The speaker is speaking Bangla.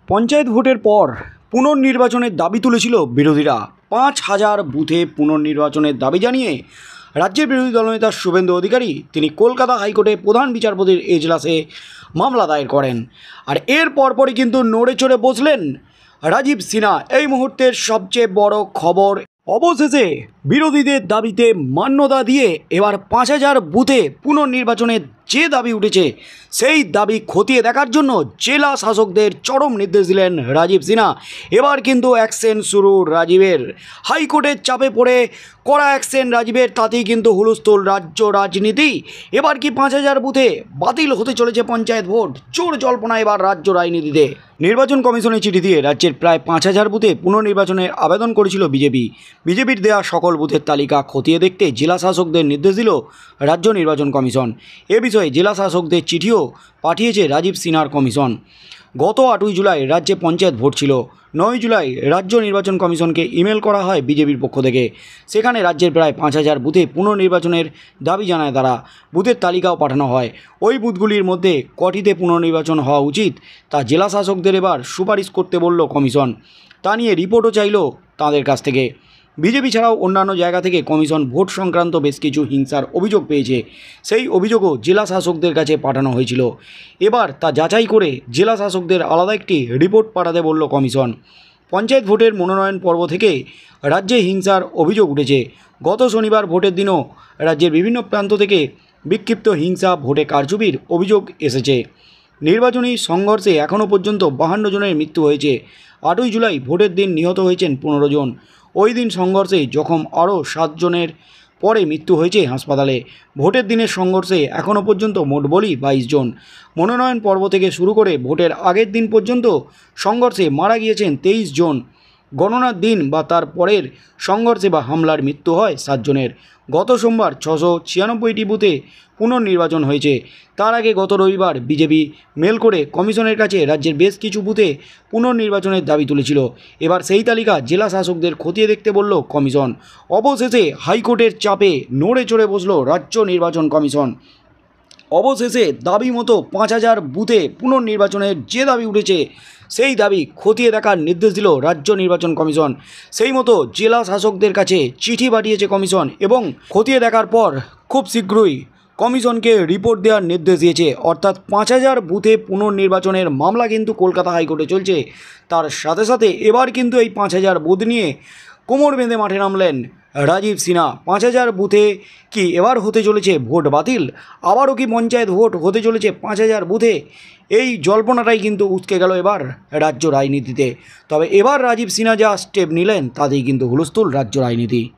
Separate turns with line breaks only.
পঞ্চায়েত ভোটের পর পুনর্নির্বাচনের দাবি তুলেছিল বিরোধীরা। ৫,০০০ বুথে পুনর্নির্বাচনের দাবি জানিয়ে রাজ্যের বিরোধী দলনেতা শুভেন্দু অধিকারী তিনি কলকাতা হাইকোর্টে প্রধান বিচারপতির এজলাসে মামলা দায়ের করেন। আর এর পরপরই কিন্তু নড়ে চড়ে বসলেন রাজীব সিনহা। এই মুহূর্তের সবচেয়ে বড় খবর, অবশেষে বিরোধীদের দাবিতে মান্যতা দিয়ে এবার ৫,০০০ বুথে পুনর্নির্বাচনের যে দাবি উঠেছে সেই দাবি খতিয়ে দেখার জন্য জেলা শাসকদের চরম নির্দেশ দিলেন রাজীব সিনহা। এবার কিন্তু অ্যাকশন শুরু রাজীবের। হাইকোর্টের চাপে পড়ে কড়া অ্যাকশন রাজীবের, তাতেই কিন্তু হুলস্থুল রাজ্য রাজনীতি। এবার কি ৫,০০০ বুথে বাতিল হতে চলেছে পঞ্চায়েত ভোট? জোর জল্পনা এবার রাজ্য রাজনীতিতে। নির্বাচন কমিশনে চিঠি দিয়ে রাজ্যের প্রায় ৫,০০০ বুথে পুনর্নির্বাচনের আবেদন করেছিল বিজেপির দেওয়া সকল বুথের তালিকা খতিয়ে দেখতে জেলা শাসকদের নির্দেশ দিল রাজ্য নির্বাচন কমিশন। এ বিষয়ে জেলা শাসকদের চিঠিও পাঠিয়েছে রাজীব সিনহার কমিশন। গত ৮ই জুলাই রাজ্যে পঞ্চায়েত ভোট ছিল। ৯ জুলাই রাজ্য নির্বাচন কমিশনকে ইমেল করা হয় বিজেপির পক্ষ থেকে। সেখানে রাজ্যের প্রায় ৫,০০০ বুথে পুনর্নির্বাচনের দাবি জানায় তারা। বুথের তালিকাও পাঠানো হয়। ওই বুথগুলির মধ্যে কটিতে পুনর্নির্বাচন হওয়া উচিত তা জেলা শাসকদের এবার সুপারিশ করতে বলল কমিশন। তা নিয়ে রিপোর্টও চাইল তাদের কাছ থেকে। বিজেপি ছাড়াও অন্যান্য জায়গা থেকে কমিশন ভোট সংক্রান্ত বেশ কিছু হিংসার অভিযোগ পেয়েছে। সেই অভিযোগও জেলা শাসকদের কাছে পাঠানো হয়েছিল। এবার তা যাচাই করে জেলা শাসকদের আলাদা একটি রিপোর্ট পাঠাতে বলল কমিশন। পঞ্চায়েত ভোটের মনোনয়ন পর্ব থেকে রাজ্যে হিংসার অভিযোগ উঠেছে। গত শনিবার ভোটের দিনও রাজ্যের বিভিন্ন প্রান্ত থেকে বিক্ষিপ্ত হিংসা, ভোটে কারচুপির অভিযোগ এসেছে। নির্বাচনী সংঘর্ষে এখনও পর্যন্ত 52 জনের মৃত্যু হয়েছে। 8ই জুলাই ভোটের দিন নিহত হয়েছেন 15 জন। ওই দিন সংঘর্ষে জখম আরও 7 জনের, পরে মৃত্যু হয়েছে হাসপাতালে। ভোটের দিনের সংঘর্ষে এখনও পর্যন্ত মোট বলি 22 জন। মনোনয়ন পর্ব থেকে শুরু করে ভোটের আগের দিন পর্যন্ত সংঘর্ষে মারা গিয়েছেন 23 জন। গণনার দিন বা তার পরের সংঘর্ষে বা হামলার মৃত্যু হয় 7 জনের। গত সোমবার 696টি বুথে পুনর্নির্বাচন হয়েছে। তার আগে গত রবিবার বিজেপি মেল করে কমিশনের কাছে রাজ্যের বেশ কিছু বুথে পুনর্নির্বাচনের দাবি তুলেছিল। এবার সেই তালিকা জেলা শাসকদের খতিয়ে দেখতে বলল কমিশন। অবশেষে হাইকোর্টের চাপে নড়ে চড়ে বসল রাজ্য নির্বাচন কমিশন। অবশেষে দাবি মতো ৫,০০০ বুথে পুনর্নির্বাচনের যে দাবি উঠেছে সেই দাবি খতিয়ে দেখার নির্দেশ দিল রাজ্য নির্বাচন কমিশন। সেই মতো জেলা শাসকদের কাছে চিঠি পাঠিয়েছে কমিশন এবং খতিয়ে দেখার পর খুব শীঘ্রই কমিশনকে রিপোর্ট দেওয়ার নির্দেশ দিয়েছে। অর্থাৎ ৫,০০০ বুথে পুনর্নির্বাচনের মামলা কিন্তু কলকাতা হাইকোর্টে চলছে। তার সাথে সাথে এবার কিন্তু এই ৫,০০০ বুথ নিয়ে কোমর বেঁধে মাঠে নামলেন রাজীব সিনহা। ৫,০০০ বুথে কি এবার হতে চলেছে ভোট বাতিল? আবারও কি পঞ্চায়েত ভোট হতে চলেছে ৫,০০০ বুথে? এই জল্পনাটাই কিন্তু উৎকে গেল এবার রাজ্য রাজনীতিতে। তবে এবার রাজীব সিনহা যা স্টেপ নিলেন তাতেই কিন্তু হুলস্থুল রাজ্য রাজনীতি।